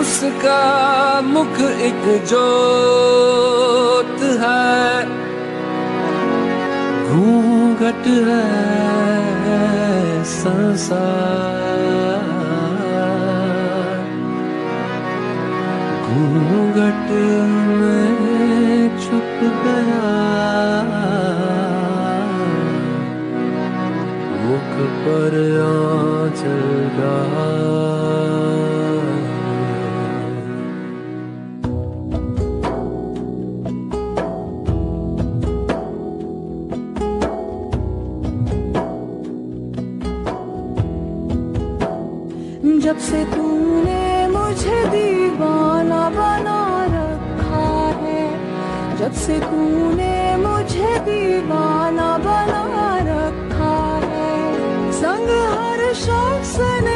उसका मुख एक जोत है, घूंघट है संसार, घूंघट में छुप गया, मुख पर आंचल डाल। जब से तूने मुझे दीवाना बना रखा है, जब से तूने मुझे दीवाना बना रखा है, संग हर शख्स ने